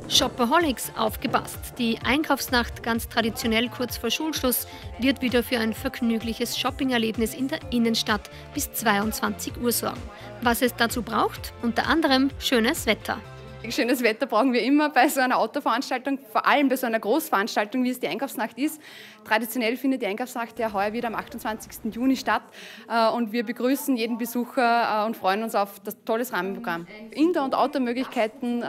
Shopaholics, aufgepasst! Die Einkaufsnacht, ganz traditionell kurz vor Schulschluss, wird wieder für ein vergnügliches Shoppingerlebnis in der Innenstadt bis 22 Uhr sorgen. Was es dazu braucht? Unter anderem schönes Wetter. Schönes Wetter brauchen wir immer bei so einer Autoveranstaltung, vor allem bei so einer Großveranstaltung, wie es die Einkaufsnacht ist. Traditionell findet die Einkaufsnacht ja heuer wieder am 28. Juni statt und wir begrüßen jeden Besucher und freuen uns auf das tolles Rahmenprogramm. Indoor- und Outdoor-Möglichkeiten,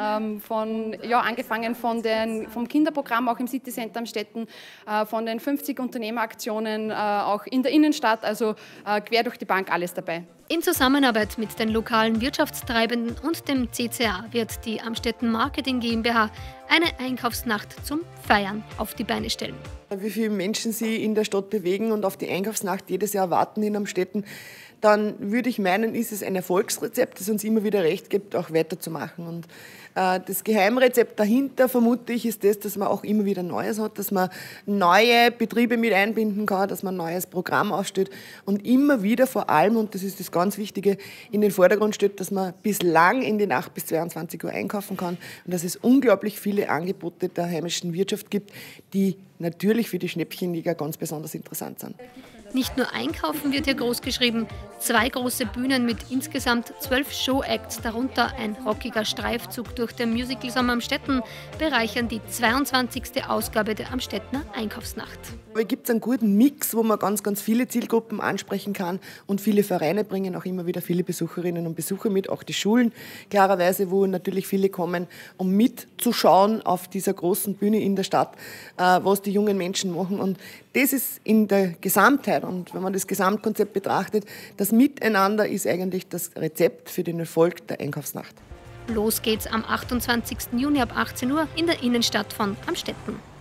angefangen vom Kinderprogramm auch im Citycenter am Städten, von den 50 Unternehmeraktionen auch in der Innenstadt, also quer durch die Bank alles dabei. In Zusammenarbeit mit den lokalen Wirtschaftstreibenden und dem CCA wird die Amstetten Marketing GmbH eine Einkaufsnacht zum Feiern auf die Beine stellen. Wie viele Menschen sich in der Stadt bewegen und auf die Einkaufsnacht jedes Jahr warten in Amstetten, dann würde ich meinen, ist es ein Erfolgsrezept, das uns immer wieder recht gibt, auch weiterzumachen. Und das Geheimrezept dahinter, vermute ich, ist das, dass man auch immer wieder Neues hat, dass man neue Betriebe mit einbinden kann, dass man ein neues Programm aufstellt und immer wieder vor allem, und das ist das ganz Wichtige, in den Vordergrund stellt, dass man bislang in die Nacht bis 22 Uhr einkaufen kann und dass es unglaublich viele Angebote der heimischen Wirtschaft gibt, die natürlich für die Schnäppchenjäger ganz besonders interessant sind. Nicht nur Einkaufen wird hier groß geschrieben. 2 große Bühnen mit insgesamt 12 Show-Acts, darunter ein rockiger Streifzug durch den Musical Sommer Amstetten, bereichern die 22. Ausgabe der Amstettener Einkaufsnacht. Es gibt einen guten Mix, wo man ganz, ganz viele Zielgruppen ansprechen kann und viele Vereine bringen auch immer wieder viele Besucherinnen und Besucher mit, auch die Schulen klarerweise, wo natürlich viele kommen, um mitzuschauen auf dieser großen Bühne in der Stadt, was die jungen Menschen machen. Und das ist in der Gesamtheit, und wenn man das Gesamtkonzept betrachtet, das Miteinander ist eigentlich das Rezept für den Erfolg der Einkaufsnacht. Los geht's am 28. Juni ab 18 Uhr in der Innenstadt von Amstetten.